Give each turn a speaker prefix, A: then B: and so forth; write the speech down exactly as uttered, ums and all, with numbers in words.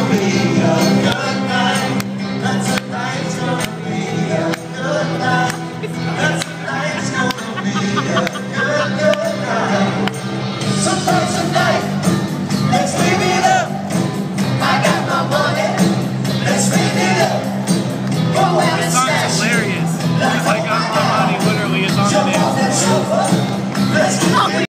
A: be a good night. That's a night's gonna be a good night. That's a night's gonna be a good, good night. So close tonight, let's leave it up. I got my money, let's leave it up. Go out and stash it.
B: Hilarious.